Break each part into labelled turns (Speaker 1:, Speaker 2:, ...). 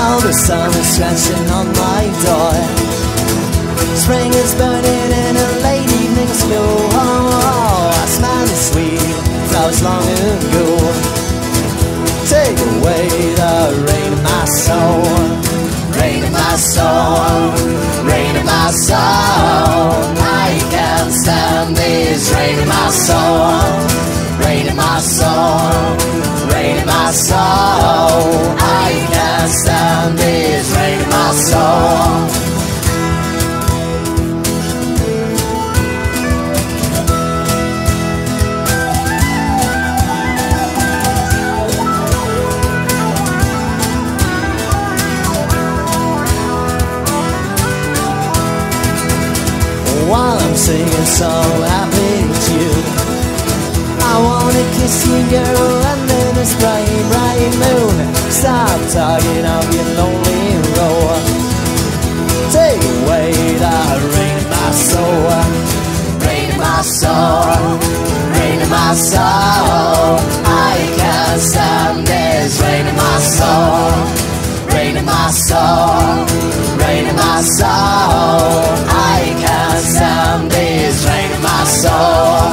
Speaker 1: Now the sun is scratching on my door. Spring is burning in a late evening's glow. Oh, I smell the sweet flowers long ago. Take away the rain in my soul. Rain in my soul, rain in my soul. I can't stand this rain in my soul. Rain in my soul, rain in my soul. I can't stand this rain in my soul. While I'm singing so happy tune, I wanna kiss you, girl, under this bright, bright moon. Stop talking of your lonely road. Take away the rain in my soul. Rain in my soul, rain in my soul. I can't stand this rain in my soul. Rain in my soul, rain in my soul. I can't stand this rain in my soul.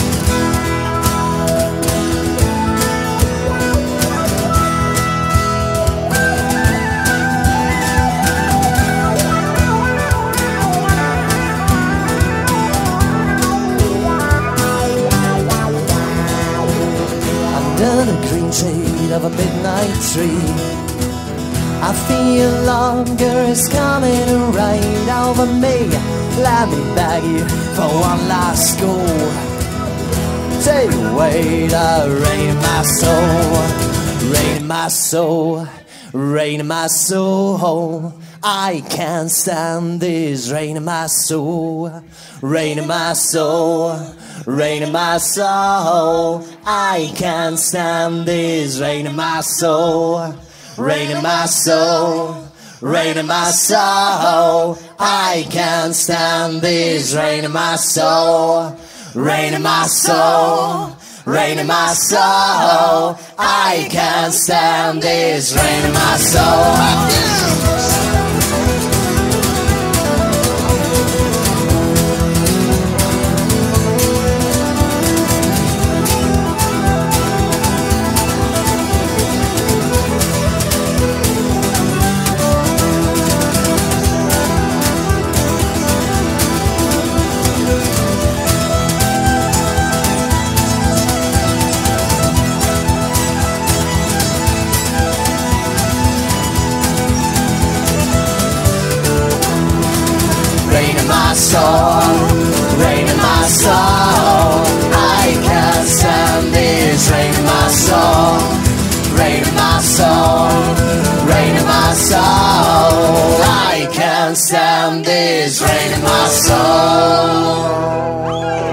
Speaker 1: Under the green shade of a midnight tree, I feel longer is coming right over me. Let me beg you for one last go. Take away the rain in my soul. Rain in my soul, rain in my soul. I can't stand this rain in my soul. Rain in my soul, rain in my soul. I can't stand this rain in my soul. Rain in my soul, rain in my soul. I can't stand this rain in my soul. Rain in my soul, rain in my soul. I can't stand this rain in my soul. Rain in my soul, rain in my soul. I can't stand this rain in my soul. Rain in my soul, rain in my soul. I can't stand this rain in my soul.